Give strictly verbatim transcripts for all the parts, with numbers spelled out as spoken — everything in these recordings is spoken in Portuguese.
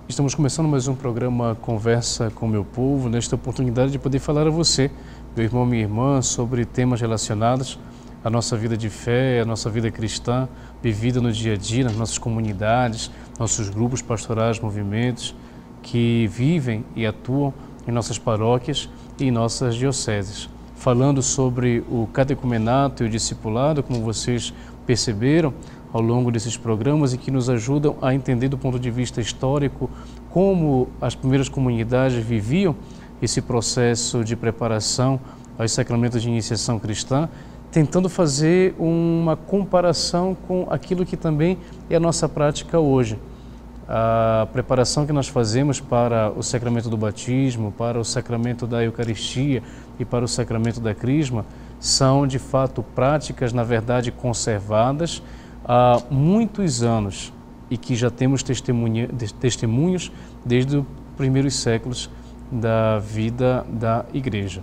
Estamos começando mais um programa Conversa com Meu Povo, nesta oportunidade de poder falar a você, meu irmão, minha irmã, sobre temas relacionados à nossa vida de fé, à nossa vida cristã, vivida no dia a dia, nas nossas comunidades, nossos grupos pastorais, movimentos que vivem e atuam em nossas paróquias e em nossas dioceses. Falando sobre o catecumenato e o discipulado, como vocês perceberam ao longo desses programas, e que nos ajudam a entender do ponto de vista histórico como as primeiras comunidades viviam esse processo de preparação aos sacramentos de iniciação cristã, tentando fazer uma comparação com aquilo que também é a nossa prática hoje. A preparação que nós fazemos para o sacramento do batismo, para o sacramento da Eucaristia e para o sacramento da Crisma são de fato práticas, na verdade, conservadas há muitos anos e que já temos testemunha, testemunhos desde os primeiros séculos da vida da Igreja.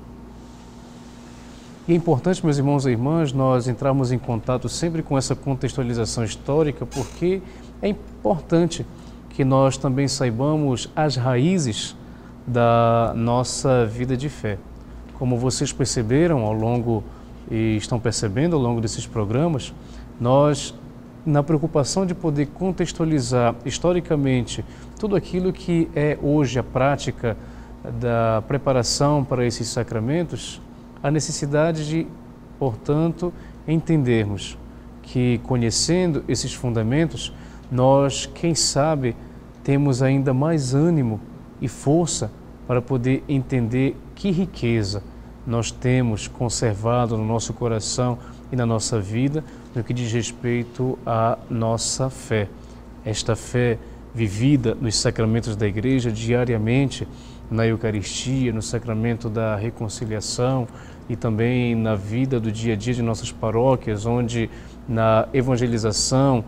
E é importante, meus irmãos e irmãs, nós entrarmos em contato sempre com essa contextualização histórica, porque é importante que nós também saibamos as raízes da nossa vida de fé. Como vocês perceberam ao longo e estão percebendo ao longo desses programas, nós, na preocupação de poder contextualizar historicamente tudo aquilo que é hoje a prática da preparação para esses sacramentos, a necessidade de, portanto, entendermos que, conhecendo esses fundamentos, nós, quem sabe, temos ainda mais ânimo e força para poder entender que riqueza nós temos conservado no nosso coração e na nossa vida no que diz respeito à nossa fé. Esta fé vivida nos sacramentos da Igreja diariamente, na Eucaristia, no sacramento da reconciliação e também na vida do dia a dia de nossas paróquias, onde na evangelização,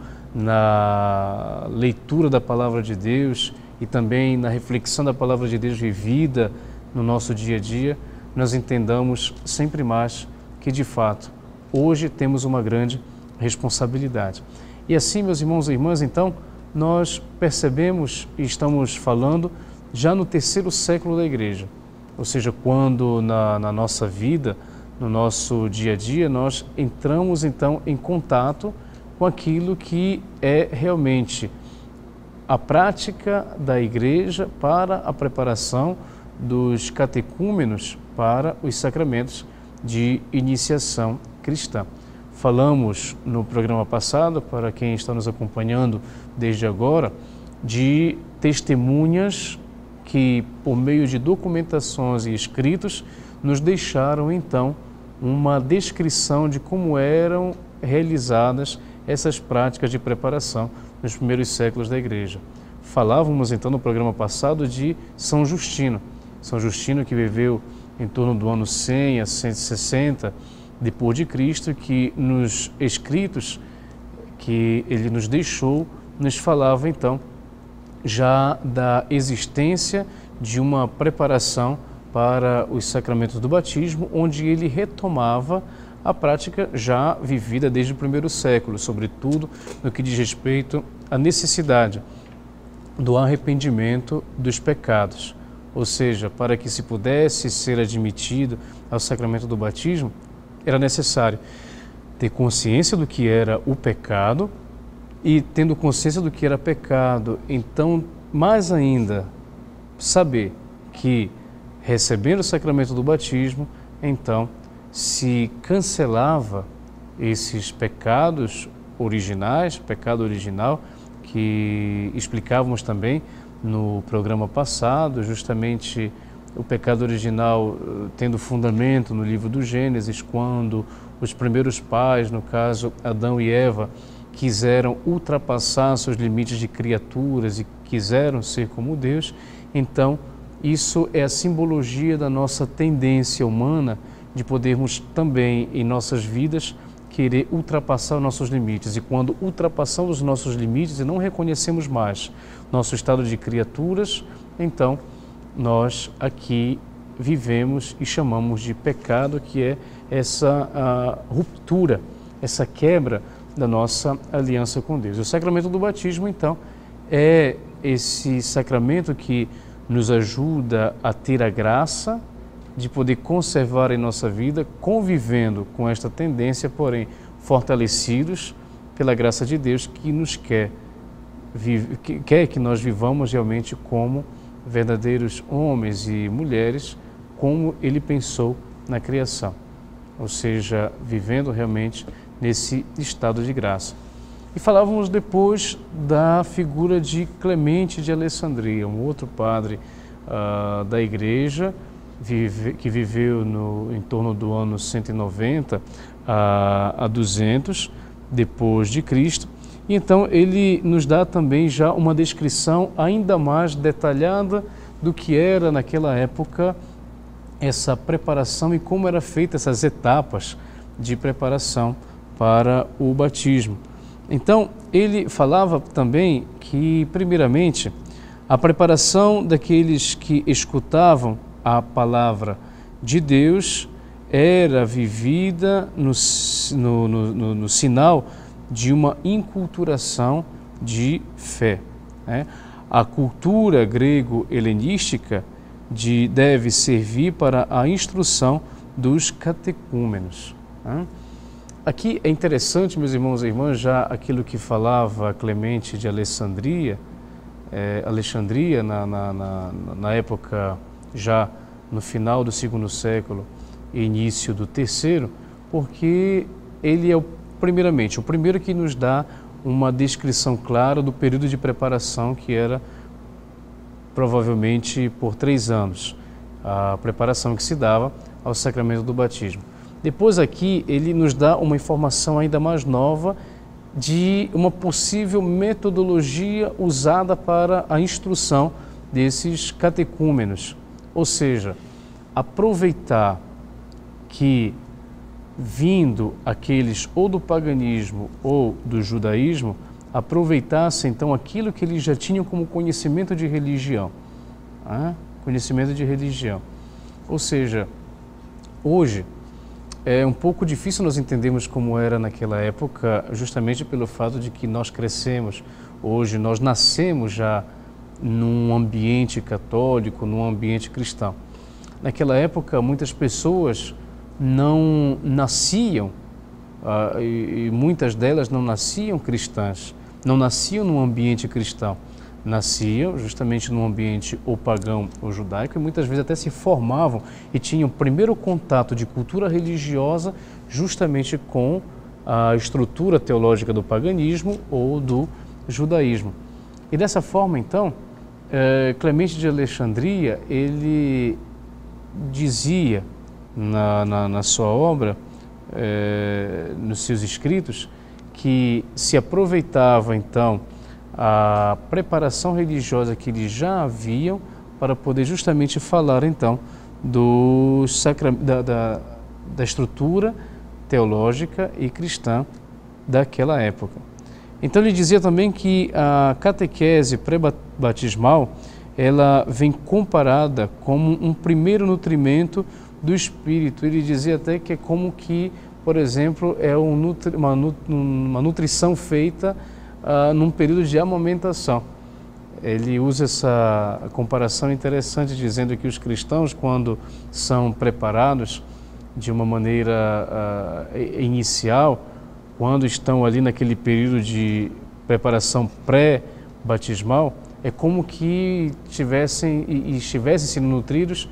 na leitura da Palavra de Deus e também na reflexão da Palavra de Deus vivida no nosso dia a dia, nós entendamos sempre mais que, de fato, hoje temos uma grande responsabilidade. E assim, meus irmãos e irmãs, então, nós percebemos e estamos falando já no terceiro século da Igreja, ou seja, quando na, na nossa vida, no nosso dia a dia, nós entramos então em contato com aquilo que é realmente a prática da Igreja para a preparação dos catecúmenos para os sacramentos de iniciação cristã. Falamos no programa passado, para quem está nos acompanhando desde agora, de testemunhas que, por meio de documentações e escritos, nos deixaram então uma descrição de como eram realizadas essas práticas de preparação nos primeiros séculos da Igreja. Falávamos então no programa passado de São Justino. São Justino, que viveu em torno do ano cem a cento e sessenta depois de Cristo, que nos escritos que ele nos deixou, nos falava então já da existência de uma preparação para os sacramentos do batismo, onde ele retomava a prática já vivida desde o primeiro século, sobretudo no que diz respeito à necessidade do arrependimento dos pecados. Ou seja, para que se pudesse ser admitido ao sacramento do batismo, era necessário ter consciência do que era o pecado, e tendo consciência do que era pecado, então, mais ainda, saber que, recebendo o sacramento do batismo, então, se cancelava esses pecados originais, pecado original, que explicávamos também no programa passado, justamente o pecado original tendo fundamento no livro do Gênesis, quando os primeiros pais, no caso Adão e Eva, quiseram ultrapassar seus limites de criaturas e quiseram ser como Deus. Então, isso é a simbologia da nossa tendência humana de podermos também, em nossas vidas, querer ultrapassar os nossos limites. E quando ultrapassamos os nossos limites e não reconhecemos mais nosso estado de criaturas, então nós aqui vivemos e chamamos de pecado, que é essa a, ruptura, essa quebra da nossa aliança com Deus. O sacramento do batismo, então, é esse sacramento que nos ajuda a ter a graça de poder conservar em nossa vida, convivendo com esta tendência, porém fortalecidos pela graça de Deus que nos quer, vive, que, quer que nós vivamos realmente como verdadeiros homens e mulheres, como Ele pensou na criação, ou seja, vivendo realmente nesse estado de graça. E falávamos depois da figura de Clemente de Alessandria, um outro padre uh, da igreja, vive, que viveu no, em torno do ano cento e noventa a, a duzentos depois de Cristo. E então ele nos dá também já uma descrição ainda mais detalhada do que era naquela época essa preparação e como era feita essas etapas de preparação para o batismo. Então, ele falava também que, primeiramente, a preparação daqueles que escutavam a palavra de Deus era vivida no, no, no, no sinal de uma inculturação de fé, né? A cultura grego-helenística de, deve servir para a instrução dos catecúmenos, né? Aqui é interessante, meus irmãos e irmãs, já aquilo que falava Clemente de Alessandria, é, Alexandria, na, na, na, na época já no final do segundo século e início do terceiro, porque ele é, o, primeiramente, o primeiro que nos dá uma descrição clara do período de preparação, que era provavelmente por três anos, a preparação que se dava ao sacramento do batismo. Depois aqui ele nos dá uma informação ainda mais nova de uma possível metodologia usada para a instrução desses catecúmenos, ou seja, aproveitar que, vindo aqueles ou do paganismo ou do judaísmo, aproveitasse então aquilo que eles já tinham como conhecimento de religião, né? Conhecimento de religião. Ou seja, hoje é um pouco difícil nós entendermos como era naquela época, justamente pelo fato de que nós crescemos, hoje nós nascemos já num ambiente católico, num ambiente cristão. Naquela época, muitas pessoas não nasciam, uh, e, e muitas delas não nasciam cristãs, não nasciam num ambiente cristão, nasciam justamente num ambiente ou pagão ou judaico, e muitas vezes até se formavam e tinham primeiro contato de cultura religiosa justamente com a estrutura teológica do paganismo ou do judaísmo. E dessa forma, então, eh, Clemente de Alexandria, ele dizia na, na, na sua obra, eh, nos seus escritos, que se aproveitava então a preparação religiosa que eles já haviam para poder justamente falar então do sacra, da, da, da estrutura teológica e cristã daquela época. Então ele dizia também que a catequese pré-batismal ela vem comparada como um primeiro nutrimento do espírito. Ele dizia até que é como que, por exemplo, é um nutri, uma, uma nutrição feita Uh, num período de amamentação. Ele usa essa comparação interessante, dizendo que os cristãos, quando são preparados de uma maneira uh, inicial, quando estão ali naquele período de preparação pré-batismal, é como que tivessem e estivessem sendo nutridos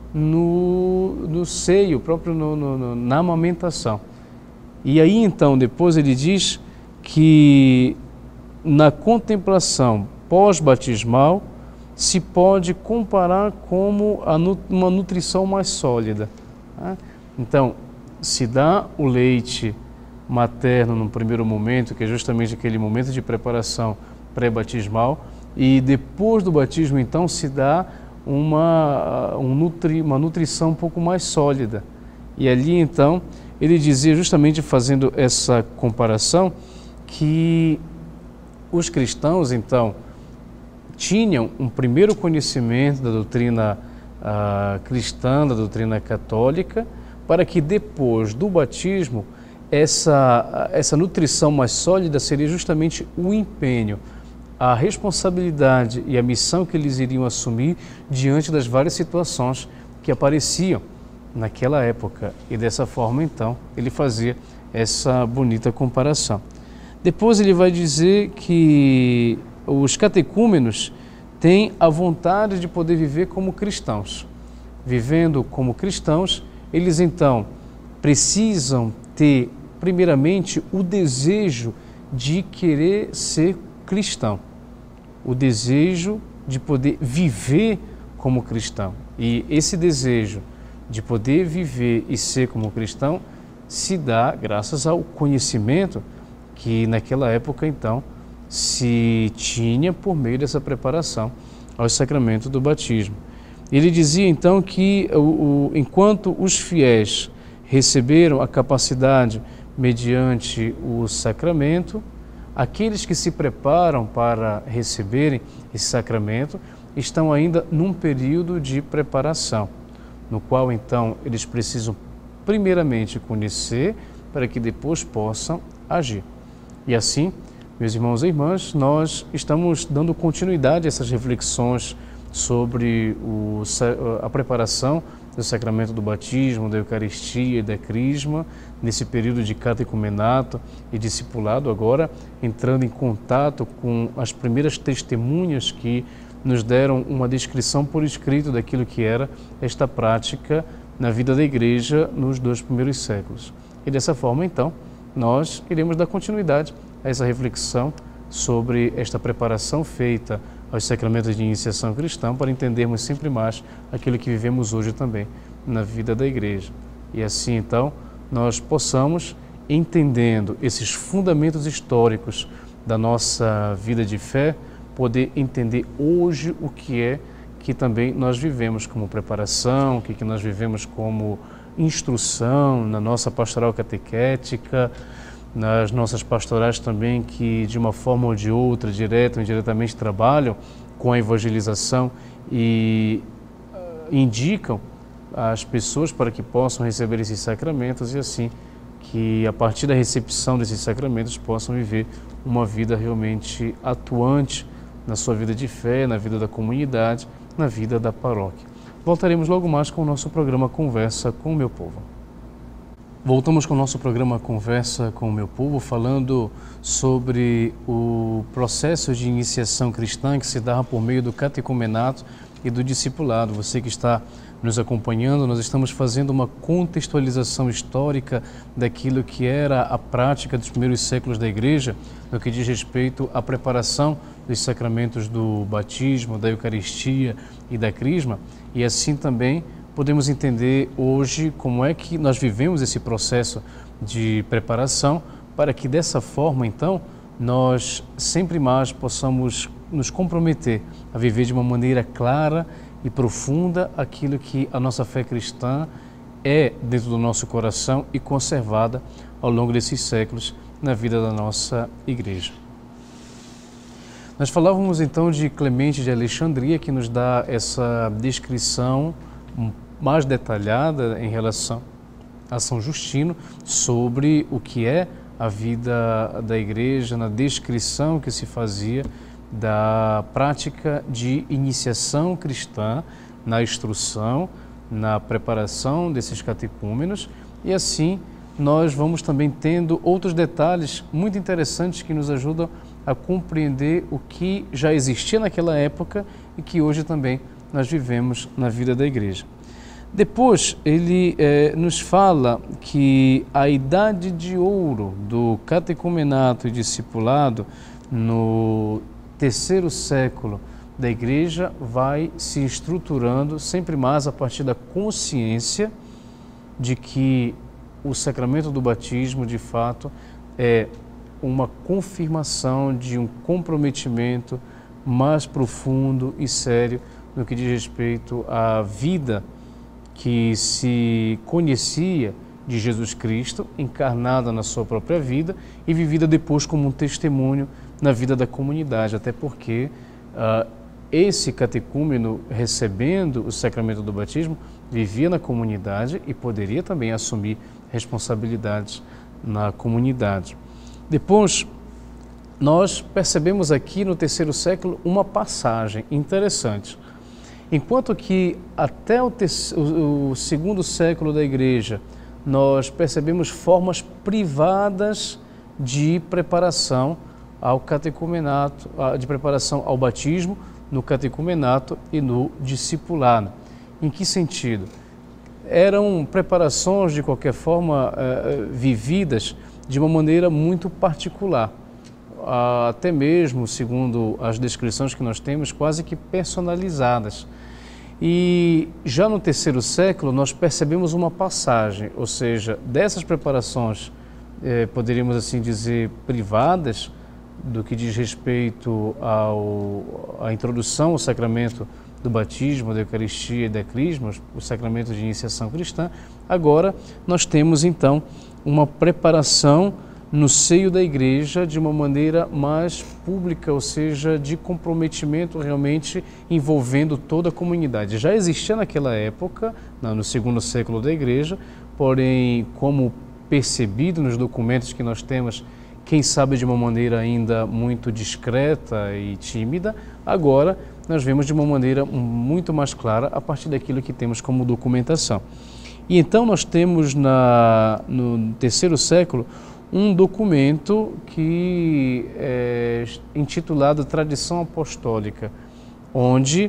no, no seio, próprio no, no, na amamentação. E aí então, depois ele diz que na contemplação pós-batismal se pode comparar como a, uma nutrição mais sólida, né? Então, se dá o leite materno no primeiro momento, que é justamente aquele momento de preparação pré-batismal, e depois do batismo, então, se dá uma, um nutri, uma nutrição um pouco mais sólida. E ali, então, ele dizia, justamente fazendo essa comparação, que os cristãos, então, tinham um primeiro conhecimento da doutrina uh, cristã, da doutrina católica, para que depois do batismo, essa, essa nutrição mais sólida seria justamente o empenho, a responsabilidade e a missão que eles iriam assumir diante das várias situações que apareciam naquela época. E dessa forma, então, ele fazia essa bonita comparação. Depois ele vai dizer que os catecúmenos têm a vontade de poder viver como cristãos. Vivendo como cristãos, eles então precisam ter, primeiramente, o desejo de querer ser cristão, o desejo de poder viver como cristão. E esse desejo de poder viver e ser como cristão se dá graças ao conhecimento que naquela época então se tinha por meio dessa preparação ao sacramento do batismo. Ele dizia então que o, o, enquanto os fiéis receberam a capacidade mediante o sacramento, aqueles que se preparam para receberem esse sacramento estão ainda num período de preparação, no qual então eles precisam primeiramente conhecer para que depois possam agir. E assim, meus irmãos e irmãs, nós estamos dando continuidade a essas reflexões sobre o, a preparação do sacramento do batismo, da Eucaristia e da Crisma, nesse período de catecumenato e discipulado, agora entrando em contato com as primeiras testemunhas que nos deram uma descrição por escrito daquilo que era esta prática na vida da Igreja nos dois primeiros séculos. E dessa forma, então, nós iremos dar continuidade a essa reflexão sobre esta preparação feita aos sacramentos de iniciação cristã para entendermos sempre mais aquilo que vivemos hoje também na vida da Igreja. E assim, então, nós possamos, entendendo esses fundamentos históricos da nossa vida de fé, poder entender hoje o que é que também nós vivemos como preparação, o que, que nós vivemos como instrução na nossa pastoral catequética, nas nossas pastorais também que de uma forma ou de outra, direta ou indiretamente, trabalham com a evangelização e uh, indicam as pessoas para que possam receber esses sacramentos e assim que a partir da recepção desses sacramentos possam viver uma vida realmente atuante na sua vida de fé, na vida da comunidade, na vida da paróquia. Voltaremos logo mais com o nosso programa Conversa com o Meu Povo. Voltamos com o nosso programa Conversa com o Meu Povo, falando sobre o processo de iniciação cristã que se dá por meio do catecumenato e do discipulado. Você que está nos acompanhando, nós estamos fazendo uma contextualização histórica daquilo que era a prática dos primeiros séculos da Igreja, no que diz respeito à preparação dos sacramentos do batismo, da Eucaristia e da Crisma, e assim também podemos entender hoje como é que nós vivemos esse processo de preparação para que dessa forma, então, nós sempre mais possamos nos comprometer a viver de uma maneira clara e profunda aquilo que a nossa fé cristã é dentro do nosso coração e conservada ao longo desses séculos na vida da nossa Igreja. Nós falávamos então de Clemente de Alexandria, que nos dá essa descrição mais detalhada em relação a São Justino sobre o que é a vida da Igreja, na descrição que se fazia da prática de iniciação cristã, na instrução, na preparação desses catecúmenos, e assim nós vamos também tendo outros detalhes muito interessantes que nos ajudam a compreender o que já existia naquela época e que hoje também nós vivemos na vida da Igreja. Depois, ele eh, nos fala que a idade de ouro do catecumenato e discipulado no terceiro século da Igreja vai se estruturando sempre mais a partir da consciência de que o sacramento do batismo, de fato, é uma confirmação de um comprometimento mais profundo e sério no que diz respeito à vida que se conhecia de Jesus Cristo, encarnada na sua própria vida e vivida depois como um testemunho na vida da comunidade, até porque uh, esse catecúmeno, recebendo o sacramento do batismo, vivia na comunidade e poderia também assumir responsabilidades na comunidade. Depois, nós percebemos aqui no terceiro século uma passagem interessante. Enquanto que até o, o, o segundo século da Igreja nós percebemos formas privadas de preparação ao catecumenato, de preparação ao batismo, no catecumenato e no discipulado. Em que sentido? Eram preparações, de qualquer forma, eh, vividas de uma maneira muito particular. Até mesmo, segundo as descrições que nós temos, quase que personalizadas. E já no terceiro século nós percebemos uma passagem, ou seja, dessas preparações, eh, poderíamos assim dizer, privadas, do que diz respeito ao, à introdução ao sacramento do batismo, da Eucaristia e da Crisma, o sacramento de iniciação cristã. Agora nós temos então uma preparação no seio da Igreja de uma maneira mais pública, ou seja, de comprometimento realmente envolvendo toda a comunidade. Já existia naquela época, no segundo século da Igreja, porém, como percebido nos documentos que nós temos, quem sabe de uma maneira ainda muito discreta e tímida, agora nós vemos de uma maneira muito mais clara a partir daquilo que temos como documentação. E então nós temos na, no terceiro século um documento que é intitulado Tradição Apostólica, onde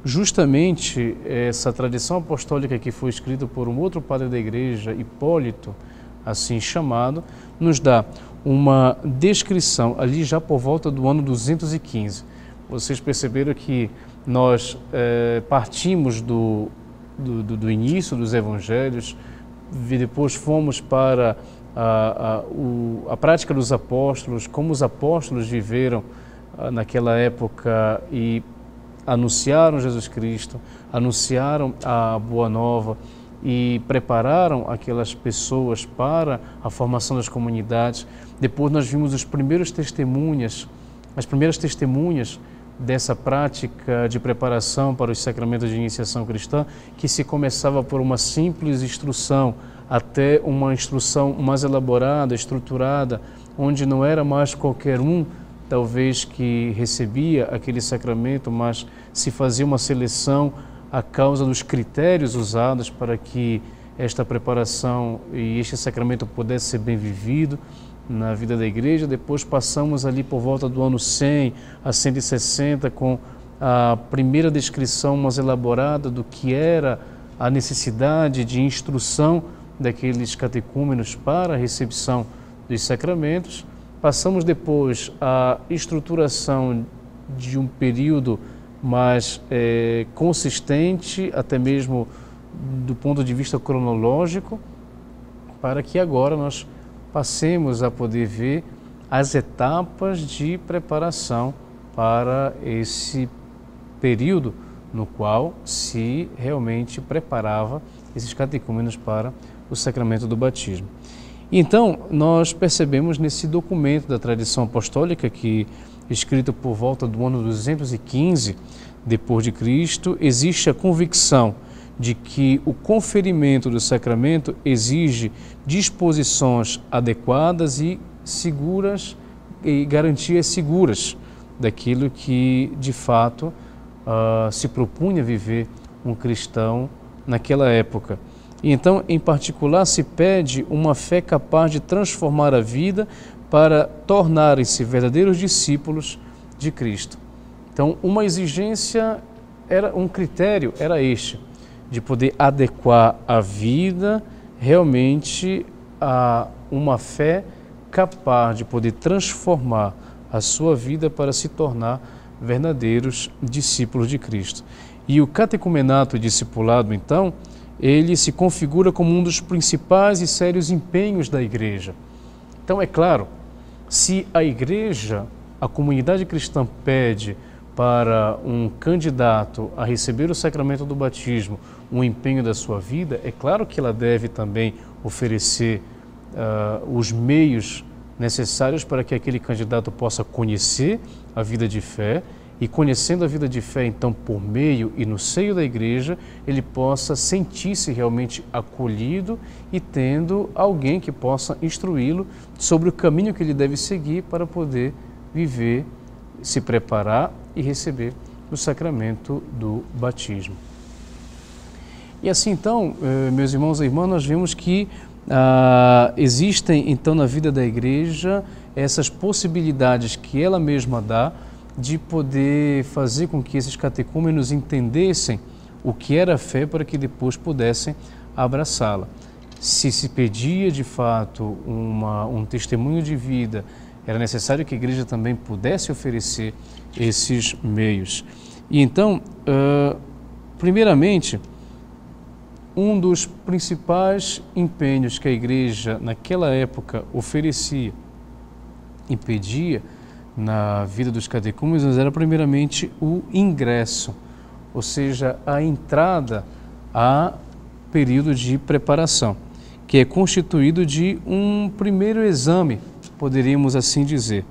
justamente essa tradição apostólica que foi escrita por um outro padre da Igreja, Hipólito, assim chamado, nos dá uma descrição ali já por volta do ano duzentos e quinze. Vocês perceberam que nós é, partimos do, do, do início dos evangelhos, e depois fomos para a, a, o, a prática dos apóstolos, como os apóstolos viveram a, naquela época e anunciaram Jesus Cristo, anunciaram a Boa Nova e prepararam aquelas pessoas para a formação das comunidades. Depois nós vimos os primeiros testemunhas, as primeiras testemunhas dessa prática de preparação para os sacramentos de iniciação cristã, que se começava por uma simples instrução até uma instrução mais elaborada, estruturada, onde não era mais qualquer um, talvez, que recebia aquele sacramento, mas se fazia uma seleção a causa dos critérios usados para que esta preparação e este sacramento pudesse ser bem vivido na vida da Igreja. Depois passamos ali por volta do ano cem a cento e sessenta com a primeira descrição mais elaborada do que era a necessidade de instrução daqueles catecúmenos para a recepção dos sacramentos. Passamos depois à estruturação de um período mais é, consistente, até mesmo do ponto de vista cronológico, para que agora nós passemos a poder ver as etapas de preparação para esse período no qual se realmente preparava esses catecúmenos para o sacramento do batismo. Então, nós percebemos nesse documento da tradição apostólica, que escrito por volta do ano duzentos e quinze depois de Cristo, existe a convicção de que o conferimento do sacramento exige disposições adequadas e seguras e garantias seguras daquilo que de fato uh, se propunha viver um cristão naquela época. E então, em particular, se pede uma fé capaz de transformar a vida para tornarem-se verdadeiros discípulos de Cristo. Então, uma exigência, era um critério, era este, de poder adequar a vida realmente a uma fé capaz de poder transformar a sua vida para se tornar verdadeiros discípulos de Cristo. E o catecumenato e discipulado, então, ele se configura como um dos principais e sérios empenhos da Igreja. Então, é claro, se a Igreja, a comunidade cristã pede para um candidato a receber o sacramento do batismo um empenho da sua vida, é claro que ela deve também oferecer uh, os meios necessários para que aquele candidato possa conhecer a vida de fé e, conhecendo a vida de fé, então, por meio e no seio da Igreja, ele possa sentir-se realmente acolhido e tendo alguém que possa instruí-lo sobre o caminho que ele deve seguir para poder viver, se preparar e receber o sacramento do batismo. E assim então, meus irmãos e irmãs, nós vemos que ah, existem então na vida da igreja essas possibilidades que ela mesma dá de poder fazer com que esses catecúmenos entendessem o que era a fé para que depois pudessem abraçá-la. Se se pedia de fato uma, um testemunho de vida, era necessário que a igreja também pudesse oferecer esses meios. E então, uh, primeiramente, um dos principais empenhos que a igreja naquela época oferecia e pedia na vida dos catecúmenos era primeiramente o ingresso, ou seja, a entrada a período de preparação, que é constituído de um primeiro exame, poderíamos assim dizer,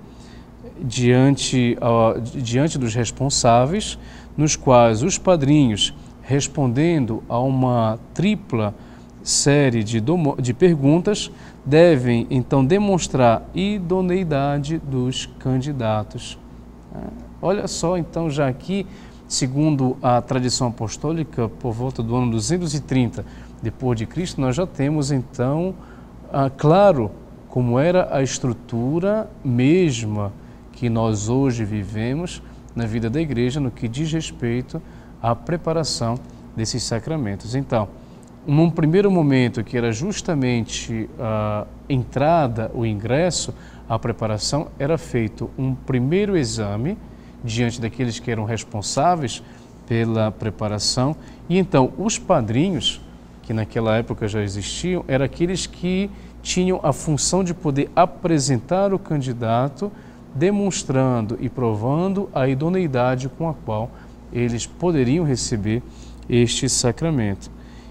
diante, uh, diante dos responsáveis, nos quais os padrinhos, respondendo a uma tripla série de, de perguntas, devem então demonstrar idoneidade dos candidatos. Olha só, então, já aqui, segundo a tradição apostólica, por volta do ano duzentos e trinta depois de Cristo, nós já temos então, ah, claro, como era a estrutura mesma que nós hoje vivemos na vida da igreja no que diz respeito à preparação desses sacramentos. Então, num primeiro momento, que era justamente a entrada, o ingresso, a preparação, era feito um primeiro exame diante daqueles que eram responsáveis pela preparação, e então os padrinhos, que naquela época já existiam, eram aqueles que tinham a função de poder apresentar o candidato, demonstrando e provando a idoneidade com a qual eles poderiam receber este sacramento.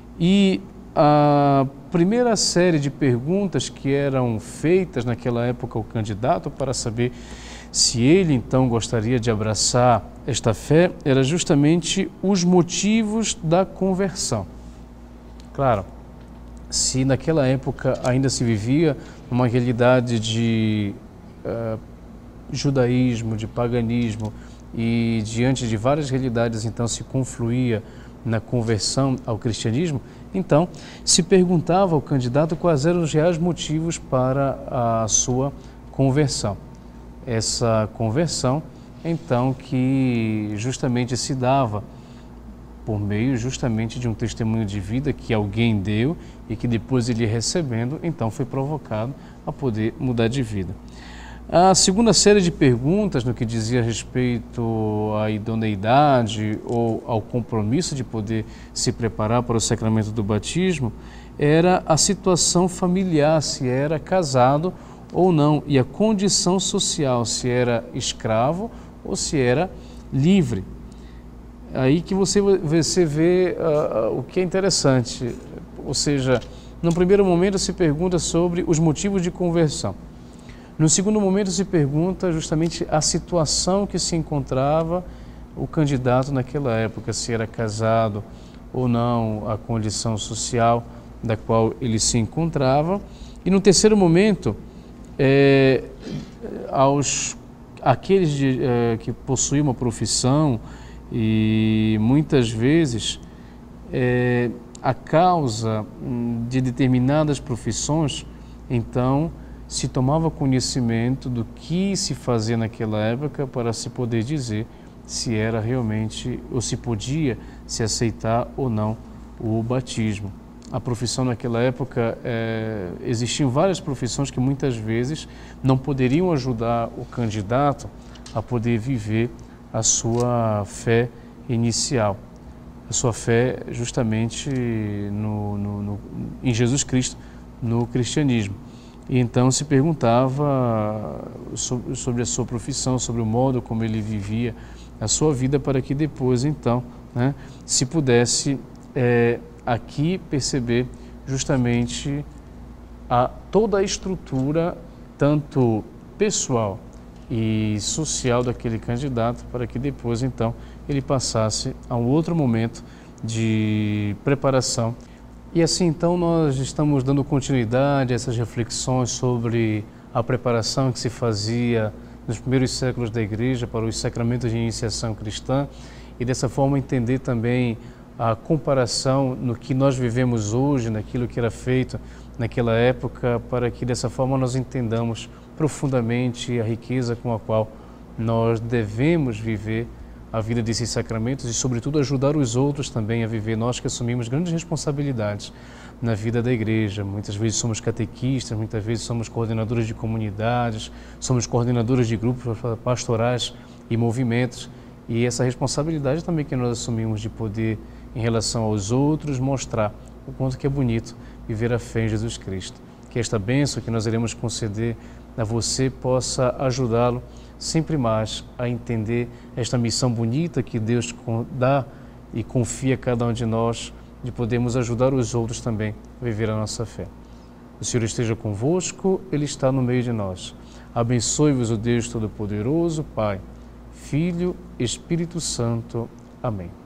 E a primeira série de perguntas que eram feitas naquela época ao candidato para saber se ele então gostaria de abraçar esta fé era justamente os motivos da conversão. Claro, se naquela época ainda se vivia uma realidade de uh, judaísmo, de paganismo, e diante de várias realidades então se confluía na conversão ao cristianismo, então se perguntava ao candidato quais eram os reais motivos para a sua conversão. Essa conversão, então, que justamente se dava por meio justamente de um testemunho de vida que alguém deu e que depois ele recebendo, então foi provocado a poder mudar de vida. A segunda série de perguntas no que dizia respeito à idoneidade ou ao compromisso de poder se preparar para o sacramento do batismo era a situação familiar, se era casado ou não, e a condição social, se era escravo ou se era livre. Aí que você, você vê uh, o que é interessante, ou seja, no primeiro momento se pergunta sobre os motivos de conversão. No segundo momento se pergunta justamente a situação que se encontrava o candidato naquela época, se era casado ou não, a condição social da qual ele se encontrava. E no terceiro momento, é, aos aqueles de, é, que possuíam uma profissão e muitas vezes é, a causa de determinadas profissões, então se tomava conhecimento do que se fazia naquela época para se poder dizer se era realmente, ou se podia se aceitar ou não o batismo. A profissão naquela época, é, existiam várias profissões que muitas vezes não poderiam ajudar o candidato a poder viver a sua fé inicial, a sua fé justamente no, no, no, em Jesus Cristo, no cristianismo. E então se perguntava sobre, sobre a sua profissão, sobre o modo como ele vivia a sua vida, para que depois então, né, se pudesse é, aqui perceber justamente a, toda a estrutura, tanto pessoal e social daquele candidato, para que depois então ele passasse a um outro momento de preparação. E assim então nós estamos dando continuidade a essas reflexões sobre a preparação que se fazia nos primeiros séculos da Igreja para os sacramentos de iniciação cristã e dessa forma entender também a comparação no que nós vivemos hoje, naquilo que era feito naquela época, para que dessa forma nós entendamos profundamente a riqueza com a qual nós devemos viver a vida desses sacramentos e, sobretudo, ajudar os outros também a viver. Nós que assumimos grandes responsabilidades na vida da igreja. Muitas vezes somos catequistas, muitas vezes somos coordenadores de comunidades, somos coordenadores de grupos pastorais e movimentos. E essa responsabilidade também que nós assumimos de poder, em relação aos outros, mostrar o quanto que é bonito viver a fé em Jesus Cristo. Que esta bênção que nós iremos conceder a você possa ajudá-lo sempre mais a entender esta missão bonita que Deus dá e confia a cada um de nós, de podermos ajudar os outros também a viver a nossa fé. O Senhor esteja convosco, Ele está no meio de nós. Abençoe-vos o Deus Todo-Poderoso, Pai, Filho, Espírito Santo. Amém.